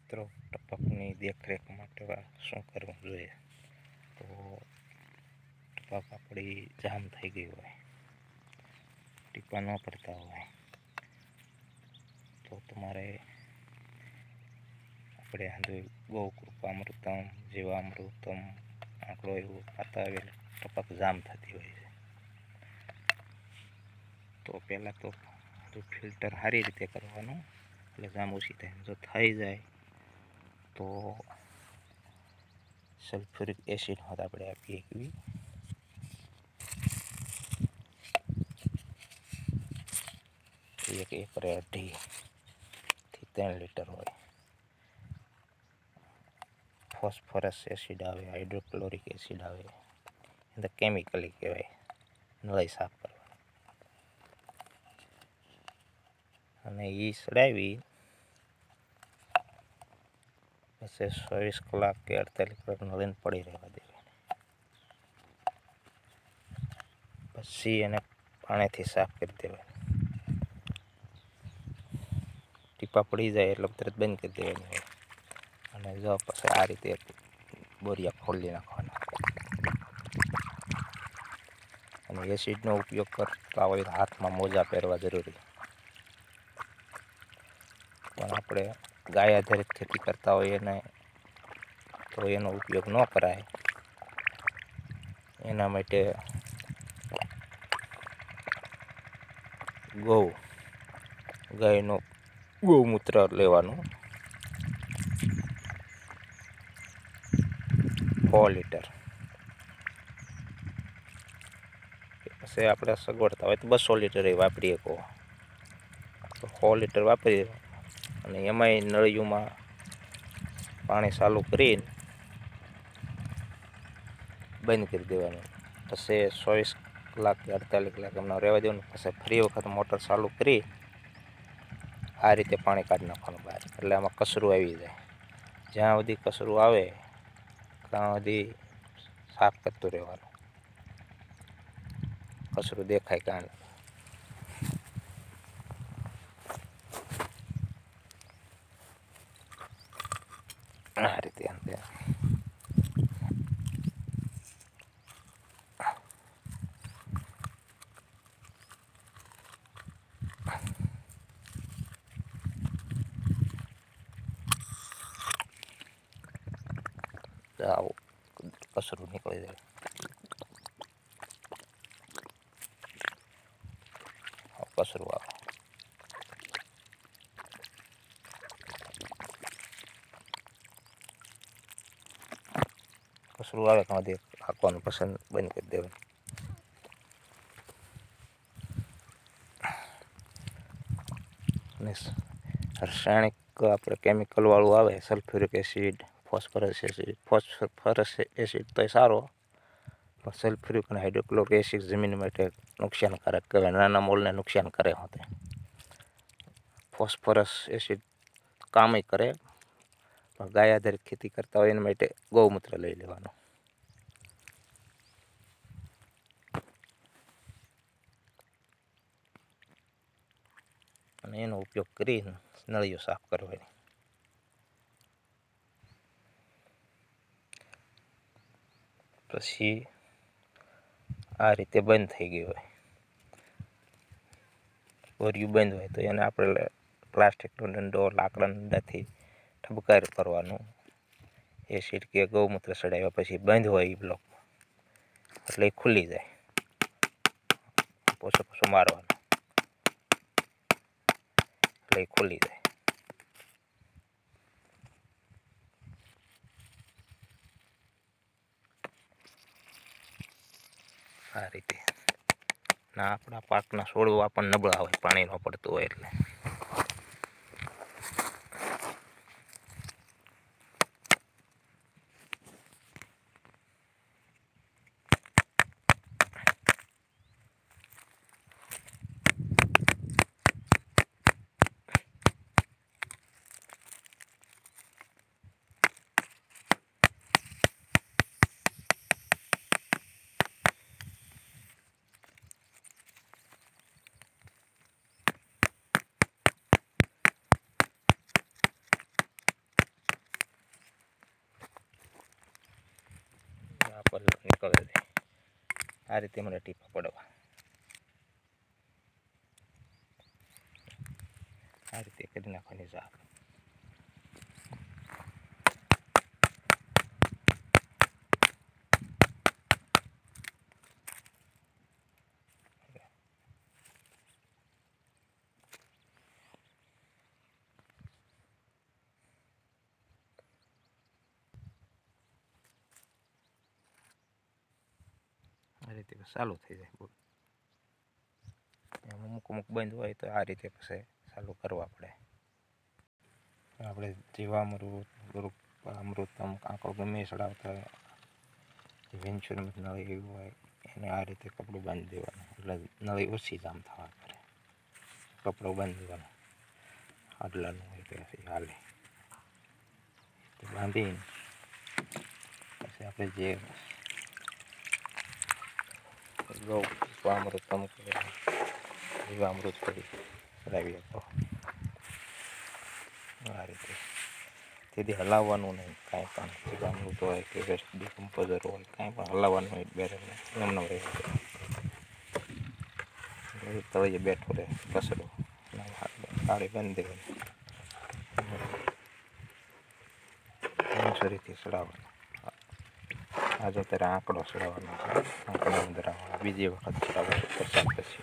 મિત્રો ટપકની દેખરેખ માટે શું કરવું જોઈએ? તો ટપક આપણી જામ થઈ ગઈ હોય, ટીપા ન પડતા હોય તો તમારે આપણે ગૌકૃપામૃતમ જીવામૃતમ આંકડો એવું ખાતા આવેલ ટપક જામ થતી હોય છે. તો પહેલાં તો ફિલ્ટર સારી રીતે કરવાનું એટલે જામ ઓછી થાય. જો થઈ જાય તો સલ્ફ્યુરિક એસિડ હોત આપણે આપીએ એવી એક એકરે 2.5 થી 3 લીટર હોય. ફોસ્ફરસ એસિડ આવે, હાઇડ્રોક્લોરિક એસિડ આવે, એ કેમિકલી કહેવાય. નળી સાફ કરવા અને એ સડાવી પછી 24 કલાક કે 48 કલાક નળીને પડી રહેવા દેવી. પછી એને પાણીથી સાફ કરી દેવાય. ટીપા પડી જાય એટલે તરત બંધ કરી દેવાની હોય. અને જો પછી આ રીતે બોરિયા ખોલી નાખવાના. અને એસિડનો ઉપયોગ કરતા હોય હાથમાં મોજા પહેરવા જરૂરી. પણ આપણે ગાય આધારિત ખેતી કરતા હોઈએ ને તો એનો ઉપયોગ ન કરાય. એના માટે ગાયનો ગૌમૂત્ર લેવાનું 4 લીટર. પછી આપણે સગવડતા હોય તો 200 લીટર એ વાપરીએ કહો તો 100 લીટર વાપરીએ. અને એમાંય નળીઓમાં પાણી ચાલુ કરીને બંધ કરી દેવાનું. પછી 24 કલાક કે 48 કલાક એમને રહેવા દેવાનું. પછી ફરી વખત મોટર ચાલુ કરી આ રીતે પાણી કાઢી નાખવાનું બહાર. એટલે આમાં કચરું આવી જાય. જ્યાં સુધી કચરું આવે ત્યાં સુધી સાફ કરતું રહેવાનું. કચરું દેખાય કાંઈ આ રીતે આવું કચરું નીકળી જાય. કચરું આવે. કચરું આવે ત્યાં હાંકવાનું પસંદ બંધ કરી દેવાનું. અને રાસાયણિક આપણે કેમિકલવાળું આવે સલ્ફ્યુરિક એસિડ, ફોસ્ફરસ એસિડ તો સારો, પણ સલ્ફ્યુરિક અને હાઇડ્રોક્લોરિક એસિડ જમીન માટે નુકસાનકારક કહેવાય. નાના મોલને નુકસાન કરે હોતે. ફોસ્ફરસ એસિડ કામ કરે, પણ ગાય આધારિત ખેતી કરતા હોય એના માટે ગૌમૂત્ર લઈ લેવાનું. અને એનો ઉપયોગ કરીને નળીઓ સાફ કરવાની. પછી આ રીતે બંધ થઈ ગયું હોય, બોરિયું બંધ હોય તો એને આપણે પ્લાસ્ટિકનો દંડો, લાકડાના દંડાથી ઠબકાર કરવાનું. એસિડ કે ગૌમૂત્ર ચડાવ્યા પછી બંધ હોય એ બ્લોક એટલે એ ખુલ્લી જાય. પોછો મારવાનો એટલે એ ખુલ્લી જાય. આ રીતે ના આપણા પાકના છોડવા પણ નબળા હોય, પાણી ન પડતું હોય એટલે. આ રીતે મને ટીપા પડવા, આ રીતે કરી નાખવાની ઝાપ. આ રીતે ચાલુ થઈ જાય. બોલ અમુક બંધ હોય તો આ રીતે પછી ચાલુ કરવા પડે. આપણે જીવામૃત, અમૃતમ, કાંકરો ગમે ચડાવતા હોય, વેન્ચુરમ નળી એવું હોય એને આ રીતે કપડું બાંધી દેવાનું, એટલે નળી ઓછી જામ થવા કરે. કપડું બાંધી દેવાનું આટલાનું હોય ત્યાંથી હાલે બાંધીને પછી આપણે જે અમૃતમ જીવામૃત કરી ચડાવી આપો. આ રીતે તેથી હલાવવાનું નહીં, કાંઈ પણ જીવામૃત હોય કે વેસ્ટ ડિકમ્પોઝર હોય કાંઈ પણ હલાવવાનું હોય બેરલને એમને રહે તળીએ બેઠો રહે કચરો કાળી બાંધી દેવાની, ફરીથી ચડાવવાનું. આજે અત્યારે આંકડો ચડાવવાનો છે, આંકડો અંદર આવવાનો બીજી વખત ચડાવવાનું પ્રસાદ પછી.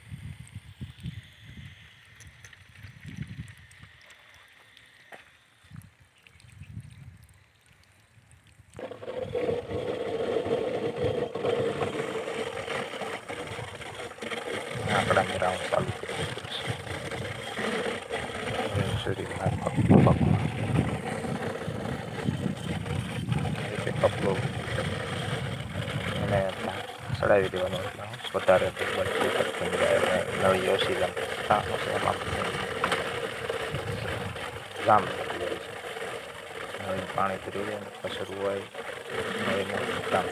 આંકડા મેળવવાનું ચાલુ કરી દીધું છે શરીરમાં કપડું એને ચડાવી દેવાનું, એટલે વધારે નળી ઓછી જામ જામ થતી જાય છે. નળીનું પાણી પીરી જાય કચરું હોય નળીનું જામ.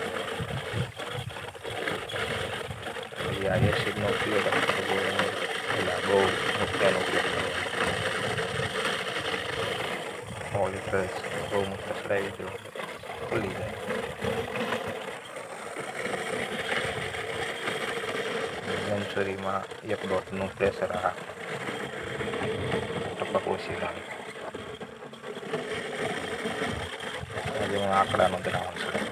પછી આ એસિડનો ઉપયોગ બહુ મુખ્યનો ઉપયોગ કરવો. લીટર બહુ મુખ્ય ચડાવી દો ખુલ્લી જાય. વેન્ચુરીમાં 1 ડોટનું પ્રેશર આ ટપક ઓછી લાગે. આજે હું આંકડાનો દ્રાવણ ચડાવું.